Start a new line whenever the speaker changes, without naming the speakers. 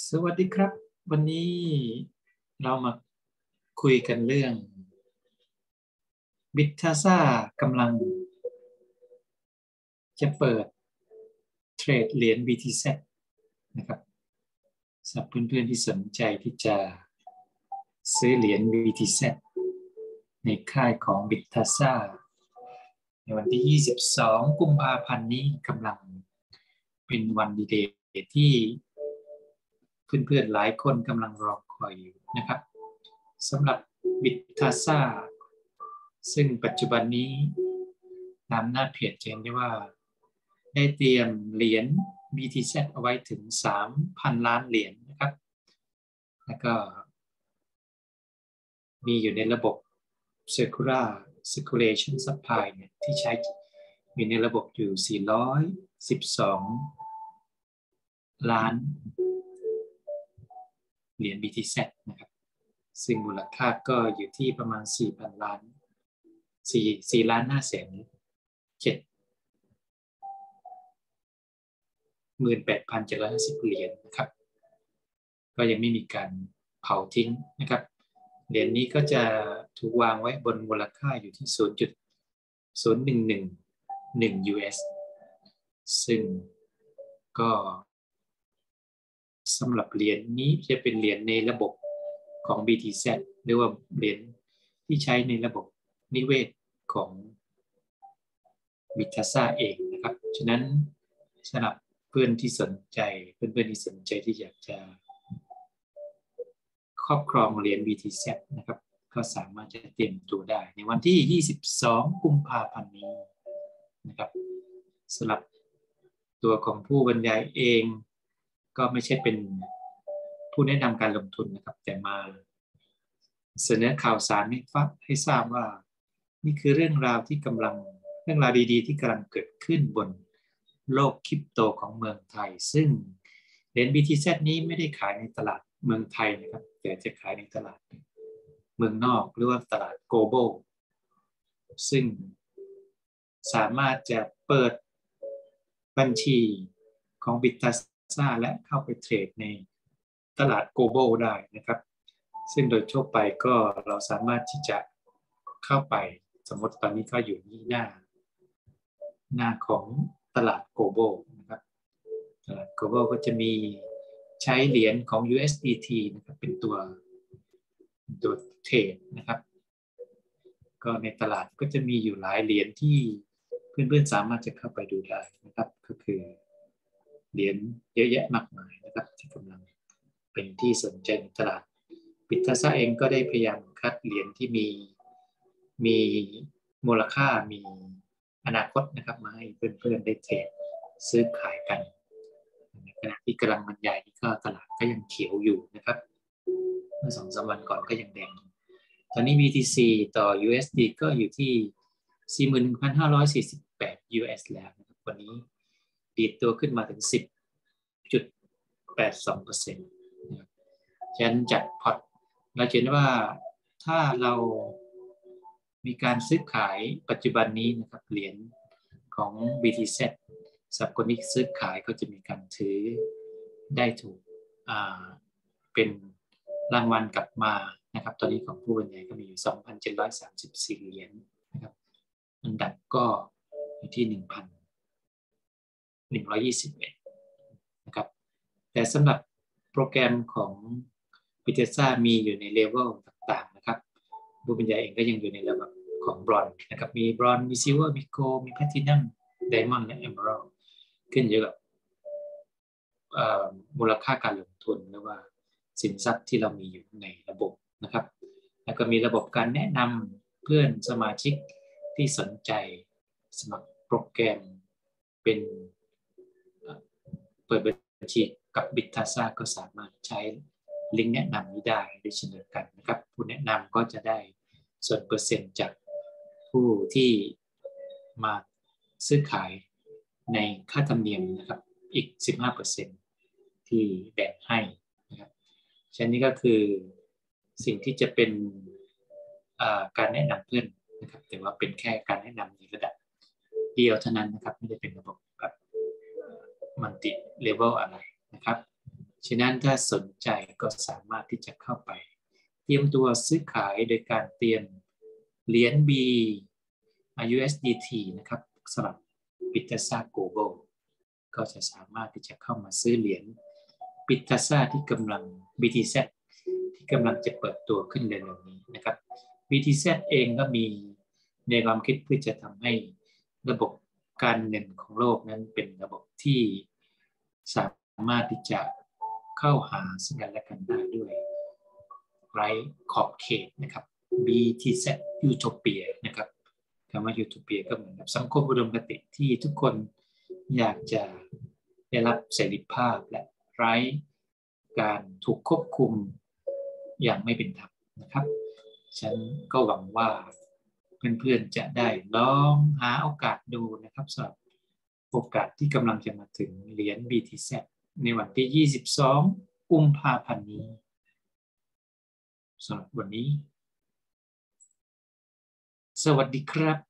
สวัสดีครับวันนี้เรามาคุยกันเรื่องบิททาซ่ากำลังจะเปิดเทรดเหรียญ BTZ นะครับสำหรับเพื่อนๆที่สนใจที่จะซื้อเหรียญ BTZ ในค่ายของบิททาซ่าในวันที่22กุมภาพันธ์นี้กำลังเป็นวันดีเดย์ที่เพื่อนๆหลายคนกำลังรอคอยอยู่นะครับสำหรับบิททาซ่าซึ่งปัจจุบันนี้ตามหน้าเพจจะเห็นได้ว่าได้เตรียมเหรียญ BTZ เอาไว้ถึง 3,000 ล้านเหรียญนะครับแล้วก็มีอยู่ในระบบ Circulation Supply เนี่ยที่ใช้อยู่ในระบบอยู่412 ล้านเหรียญ BTZ นะครับซึ่งมูลค่าก็อยู่ที่ประมาณ 4,000 ล้าน4 ล้าน5แสน78,750 เหรียญนะครับก็ยังไม่มีการเผาทิ้งนะครับเหรียญนี้ก็จะถูกวางไว้บนมูลค่าอยู่ที่ 0.0111 US ซึ่งก็สำหรับเหรียญนี้จะเป็นเหรียญในระบบของ BTZ หรือว่าเหรียญที่ใช้ในระบบนิเวศของบิททาซ่าเองนะครับฉะนั้นสำหรับเพื่อนที่สนใจที่สนใจที่อยากจะครอบครองเหรียญ BTZ นะครับก็สามารถจะเตรียมตัวได้ในวันที่22กุมภาพันธ์นี้นะครับสำหรับตัวของผู้บรรยายเองก็ไม่ใช่เป็นผู้แนะนำการลงทุนนะครับแต่มาเสนอข่าวสารให้ทราบว่านี่คือเรื่องราวดีๆที่กำลังเกิดขึ้นบนโลกคริปโตของเมืองไทยซึ่งเหรียญ BTZ นี้ไม่ได้ขายในตลาดเมืองไทยนะครับแต่จะขายในตลาดเมืองนอกหรือว่าตลาด global ซึ่งสามารถจะเปิดบัญชีของบิททาซ่าและเข้าไปเทรดในตลาด global ได้นะครับซึ่งโดยทั่วไปก็เราสามารถที่จะเข้าไปสมมติตอนนี้ก็อยู่ที่หน้าของตลาด global นะครับตลาด global ก็จะมีใช้เหรียญของ USDT นะครับเป็นตัวเทรดนะครับก็ในตลาดก็จะมีอยู่หลายเหรียญที่เพื่อนๆสามารถจะเข้าไปดูได้นะครับก็คือเหรียญเยอะแยะมากมายนะครับที่กำลังเป็นที่สนใจในตลาดบิททาซ่าเองก็ได้พยายามคัดเหรียญที่มีมูลค่ามีอนาคตนะครับมาให้เพื่อนๆได้เทรดซื้อขายกันในขณะที่กำลังบรรยายนี่ก็ตลาดก็ยังเขียวอยู่นะครับเมื่อ 2-3 วันก่อนก็ยังแดงตอนนี้ BTC ต่อ USD ก็อยู่ที่ 41,548 US แล้วนะครับวันนี้ดีดตัวขึ้นมาถึง 10.82% นะครับฉะนั้นจากพอร์ตเราเห็นว่าถ้าเรามีการซื้อขายปัจจุบันนี้นะครับเหรียญของ BTZ สำหรับคนที่ซื้อขายก็จะมีการถือได้ถูกเป็นรางวัลกลับมานะครับตอนนี้ของผู้บรรยายก็มีอยู่ 2,734 เหรียญนะครับอันดับก็อยู่ที่ 1,121 นะครับแต่สำหรับโปรแกรมของบิททาซ่ามีอยู่ในเลเวลต่างๆนะครับผู้บรรยายเองก็ยังอยู่ในระดับของบรอนซ์นะครับมีบรอนซ์มีซิลเวอร์มีโกลด์มีแพลทินัมไดมอนด์และเอเมอรัลด์ขึ้นอยู่กับมูลค่าการลงทุนหรือว่าสินทรัพย์ที่เรามีอยู่ในระบบนะครับแล้วก็มีระบบการแนะนำเพื่อนสมาชิกที่สนใจสมัครโปรแกรมเป็นเปิดบัญชีกับบิททาซ่าก็สามารถใช้ลิงก์แนะนำนี้ได้ด้วยเช่นเดียวกันนะครับผู้แนะนำก็จะได้ส่วนเปอร์เซ็นต์จากผู้ที่มาซื้อขายในค่าธรรมเนียมนะครับอีก 15% ที่แบ่งให้นะครับฉะนั้นนี่ก็คือสิ่งที่จะเป็นการแนะนำเพื่อนนะครับแต่ว่าเป็นแค่การแนะนำในระดับเดียวเท่านั้นนะครับไม่ได้เป็นระบบแบบมัลติเลเวลอะไรนะครับฉะนั้นถ้าสนใจก็สามารถที่จะเข้าไปเตรียมตัวซื้อขายโดยการเตรียมเหรียญ B USDT นะครับสำหรับ Bittasa Global ก็จะสามารถที่จะเข้ามาซื้อเหรียญ Bittasa ที่กำลัง BTZ ที่กำลังจะเปิดตัวขึ้นเร็วๆนี้นะครับ BTZ เองก็มีในความคิดเพื่อจะทำให้ระบบการเงินของโลกนั้นเป็นระบบที่สามารถที่จะเข้าหาซึ่งกันและกันได้ด้วยไร้ขอบเขตนะครับ BTZ Utopia นะครับคำว่า Utopia ก็เหมือนกับสังคมอุดมคติที่ทุกคนอยากจะได้รับเสรีภาพและไร้การถูกควบคุมอย่างไม่เป็นธรรมนะครับฉันก็หวังว่าเพื่อนๆจะได้ลองหาโอกาสดูนะครับสำหรับโอกาสที่กำลังจะมาถึงเหรียญ BTZ ในวันที่22กุมภาพันธ์นี้สำหรับวันนี้สวัสดีครับ